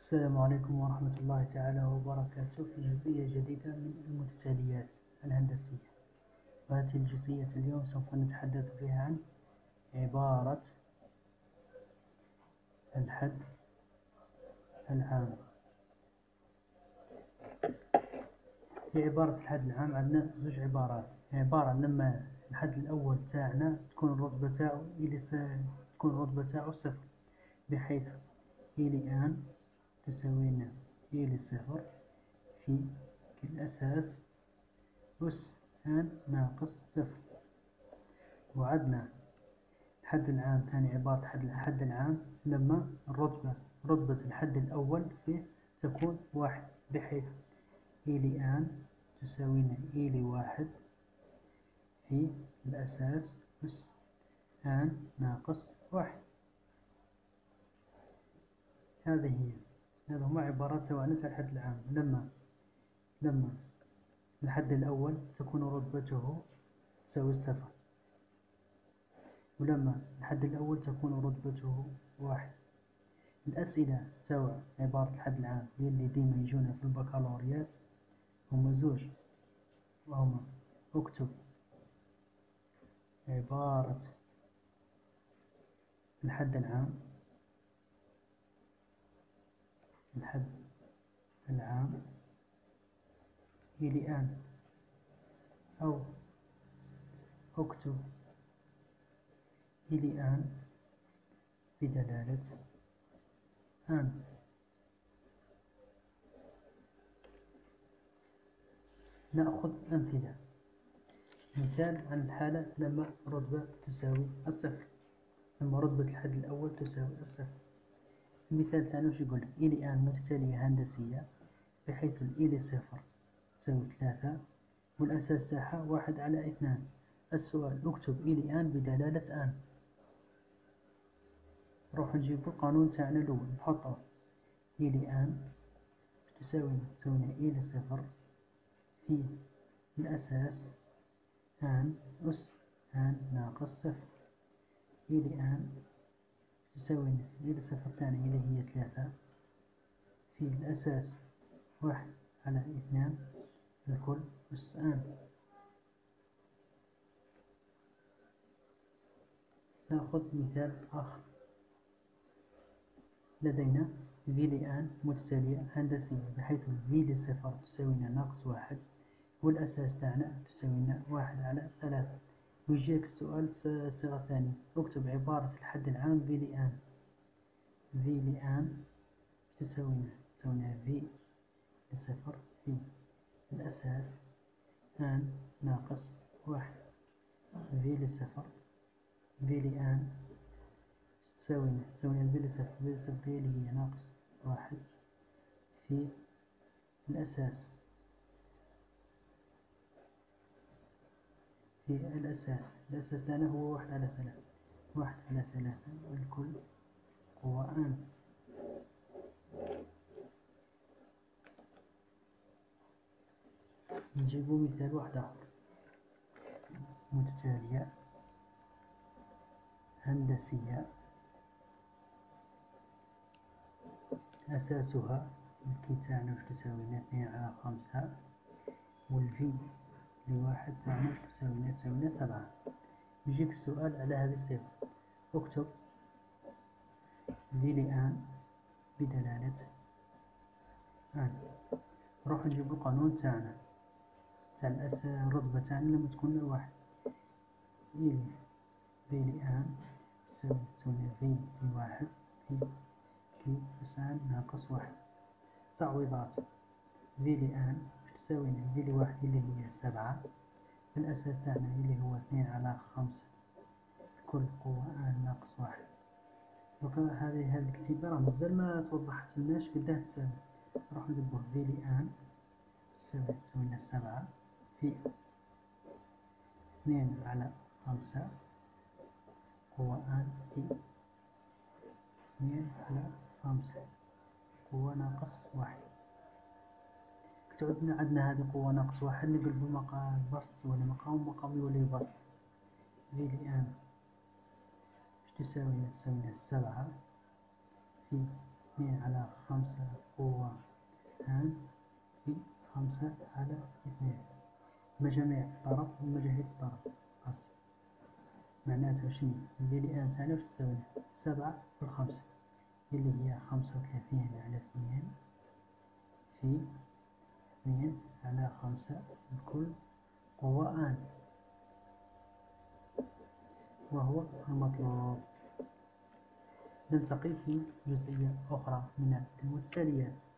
السلام عليكم ورحمة الله تعالى وبركاته في جزئية جديدة من المتتاليات الهندسية. وهذه الجزئية اليوم سوف نتحدث فيها عن عبارة الحد العام. في عبارة الحد العام عندنا زوج عبارات. عبارة لما الحد الأول تاعنا تكون الرتبة تاعو صفر، بحيث إلى آن تساوينا إلى صفر في الأساس أس آن ناقص صفر. وعدنا الحد العام ثاني عبارة الحد العام لما رتبة الحد الأول فيه تكون واحد، بحيث إلى آن تساوينا إلى واحد في الأساس أس آن ناقص واحد. هذه هما عبارات تاعنا تاع الحد العام. لما الحد الأول تكون رتبته تساوي الصفر، ولما الحد الأول تكون رتبته واحد. الأسئلة تاع عبارة الحد العام اللي ديما يجونا في البكالوريات هما زوج، وهما اكتب عبارة الحد العام إلى آن، أو اكتب إلى آن بدلالة آن. نأخذ أمثلة. مثال عن الحالة لما رتبة تساوي الصفر، لما رتبة الحد الأول تساوي الصفر. المثال تاعنا واش يقول؟ إلى آن متتالية هندسية بحيث إلى صفر تساوي 3 والأساس تاعها 1/2. السؤال اكتب إلى آن بدلالة آن. نروح نجيب القانون تاعنا الأول نحطه. إلى آن تساوينا إلى صفر في الأساس آن أس آن ناقص صفر. إلى آن تساوينا إلى صفر تاعنا إلى هي 3 في الأساس 1/2 الكل أس آن. نأخذ مثال آخر. لدينا في لآن متتالية هندسية بحيث في لصفر تساوينا ناقص 1 والأساس تاعنا تساوينا 1/3. ويجيك السؤال صيغة ثانية، اكتب عبارة الحد العام في لآن. في لآن تساوينا في لصفر في الأساس آن ناقص 1 في لصفر في لآن تساوينا في لصفر في اللي هي ناقص 1 في الأساس تاعنا هو 1/3 والكل هو آن. نجيبو مثال واحد آخر. متتالية هندسية أساسها الكي تاعنا واش تساوينا 2/5 والفي لواحد تاعنا واش تساوينا 7. يجيك السؤال على هذه الصيغة، اكتب في لآن بدلالة آن. نروح نجيب القانون تاعنا تاع الرتبة تاعنا لما تكون واحد. إلى في لآن تساوي في لواحد في كي أس آن ناقص 1. تعويضات. في لآن تساوينا في لواحد اللي هي 7 الأساس تاعنا اللي هو 2/5 كل قوة آن ناقص 1. هذه الكتيبة راه مازال ما توضحتلناش قداه تساوي. نروح نكتبوه في لآن تساوينا 7 في 2/5 قوة آن في 2/5 قوة ناقص 1. كتعودنا عندنا هذه قوة ناقص 1 نقلبو مقام بسط ولا مقام يولي بسط. في لآن تساوينا 7 في 2 على 5 قوة آن في 5 على 2 مجاميع طرف ومجاهيل طرف أصل. معناتها شنو؟ ندير الآن تاعنا واش تساوي 7 في 5 اللي هي 35 على 2 في 2 على 5 الكل قوة آن، وهو المطلوب. نلتقي في جزئية أخرى من المتساليات.